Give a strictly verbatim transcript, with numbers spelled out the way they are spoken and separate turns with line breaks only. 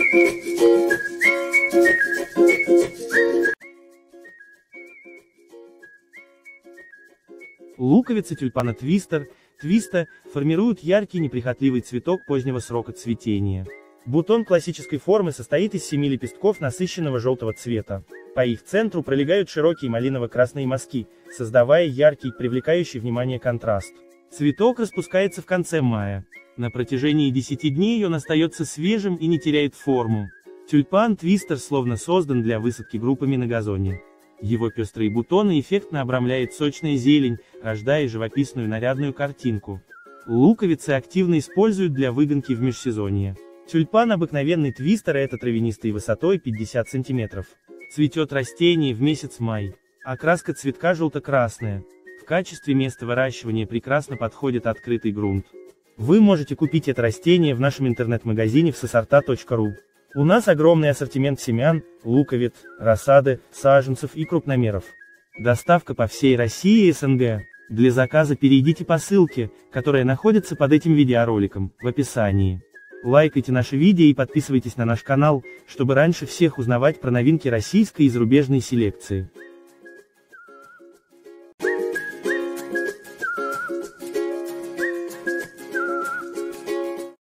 Луковицы тюльпана твистер, твиста, формируют яркий неприхотливый цветок позднего срока цветения. Бутон классической формы состоит из семи лепестков насыщенного желтого цвета. По их центру пролегают широкие малиново-красные мазки, создавая яркий, привлекающий внимание контраст. Цветок распускается в конце мая. На протяжении десяти дней он остается свежим и не теряет форму. Тюльпан твистер словно создан для высадки группами на газоне. Его пестрые бутоны эффектно обрамляет сочная зелень, рождая живописную нарядную картинку. Луковицы активно используют для выгонки в межсезонье. Тюльпан обыкновенный твистер — это травянистый высотой пятьдесят сантиметров. Цветет растение в месяц май. Окраска цветка желто-красная. В качестве места выращивания прекрасно подходит открытый грунт. Вы можете купить это растение в нашем интернет-магазине всесорта точка ру. У нас огромный ассортимент семян, луковиц, рассады, саженцев и крупномеров. Доставка по всей России и эс эн гэ. Для заказа перейдите по ссылке, которая находится под этим видеороликом, в описании. Лайкайте наши видео и подписывайтесь на наш канал, чтобы раньше всех узнавать про новинки российской и зарубежной селекции.